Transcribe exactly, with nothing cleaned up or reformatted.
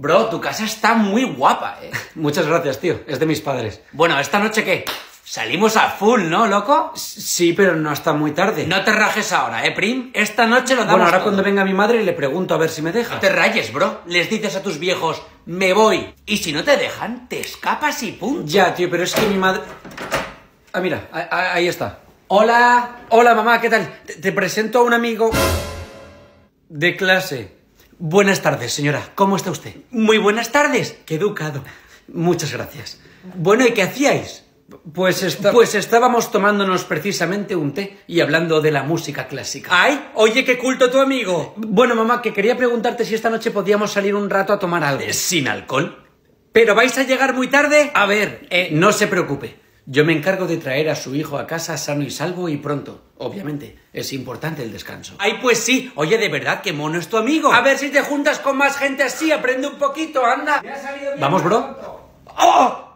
Bro, tu casa está muy guapa, ¿eh? Muchas gracias, tío. Es de mis padres. Bueno, ¿esta noche qué? Salimos a full, ¿no, loco? Sí, pero no está muy tarde. No te rajes ahora, ¿eh, Prim? Esta noche lo damos Bueno, ahora todo. cuando venga mi madre le pregunto a ver si me deja. No te rayes, bro. Les dices a tus viejos, me voy. Y si no te dejan, te escapas y punto. Ya, tío, pero es que mi madre... Ah, mira, ahí está. Hola. Hola, mamá, ¿qué tal? Te, te presento a un amigo de clase. Buenas tardes, señora. ¿Cómo está usted? Muy buenas tardes. Qué educado. Muchas gracias. Bueno, ¿y qué hacíais? Pues, está... pues estábamos tomándonos precisamente un té y hablando de la música clásica. ¡Ay! Oye, qué culto tu amigo. Bueno, mamá, que quería preguntarte si esta noche podíamos salir un rato a tomar algo. ¿Sin alcohol? ¿Pero vais a llegar muy tarde? A ver, eh, no se preocupe. Yo me encargo de traer a su hijo a casa sano y salvo y pronto. Obviamente, es importante el descanso. Ay, pues sí. Oye, de verdad, qué mono es tu amigo. A ver si te juntas con más gente así, aprende un poquito, anda. Me ha salido bien. Vamos, bro. ¡Oh!